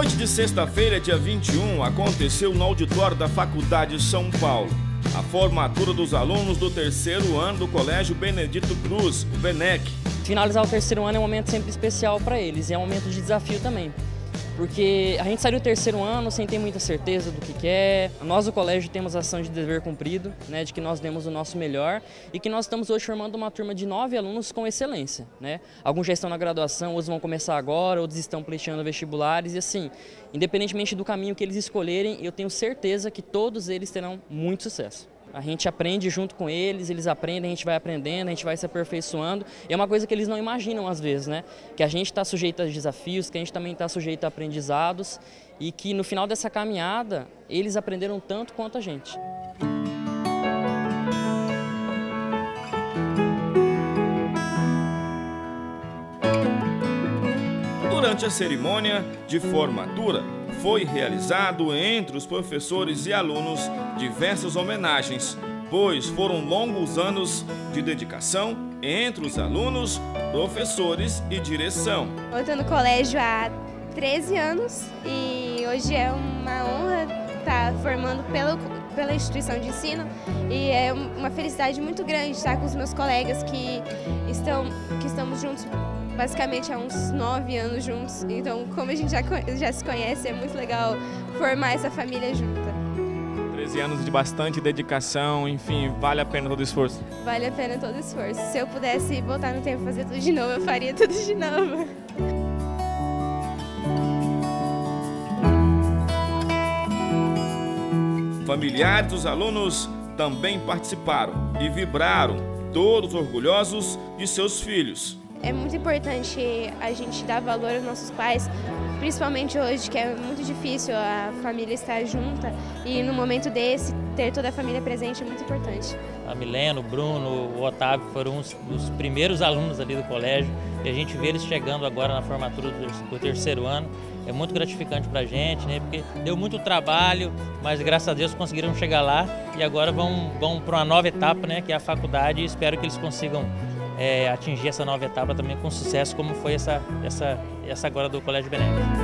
noite de sexta-feira, dia 21, aconteceu no auditório da Faculdade São Paulo a formatura dos alunos do terceiro ano do Colégio Benedito Cruz, o BENEC. Finalizar o terceiro ano é um momento sempre especial para eles e é um momento de desafio também. Porque a gente saiu do terceiro ano sem ter muita certeza do que quer. Nós do colégio temos a ação de dever cumprido, né, de que nós demos o nosso melhor e que nós estamos hoje formando uma turma de 9 alunos com excelência, né? Alguns já estão na graduação, outros vão começar agora, outros estão pleiteando vestibulares e assim, independentemente do caminho que eles escolherem, eu tenho certeza que todos eles terão muito sucesso. A gente aprende junto com eles, eles aprendem, a gente vai aprendendo, a gente vai se aperfeiçoando. E é uma coisa que eles não imaginam às vezes, né? Que a gente está sujeito a desafios, que a gente também está sujeito a aprendizados e que no final dessa caminhada eles aprenderam tanto quanto a gente. Durante a cerimônia de formatura, foi realizado entre os professores e alunos diversas homenagens, pois foram longos anos de dedicação entre os alunos, professores e direção. Eu estou no colégio há 13 anos e hoje é uma honra estar formando pela instituição de ensino e é uma felicidade muito grande estar com os meus colegas que estamos juntos basicamente há uns 9 anos juntos, então como a gente já se conhece, é muito legal formar essa família junta. 13 anos de bastante dedicação, enfim, vale a pena todo o esforço? Vale a pena todo o esforço. Se eu pudesse voltar no tempo e fazer tudo de novo, eu faria tudo de novo. Familiares dos alunos também participaram e vibraram, todos orgulhosos de seus filhos. É muito importante a gente dar valor aos nossos pais, principalmente hoje, que é muito difícil a família estar junta e no momento desse, ter toda a família presente é muito importante. A Milena, o Bruno, o Otávio foram os primeiros alunos ali do colégio e a gente vê eles chegando agora na formatura do terceiro ano. É muito gratificante pra gente, né? Porque deu muito trabalho, mas graças a Deus conseguiram chegar lá e agora vão para uma nova etapa, né? Que é a faculdade, e espero que eles consigam atingir essa nova etapa também com sucesso, como foi essa agora do Colégio BENEC.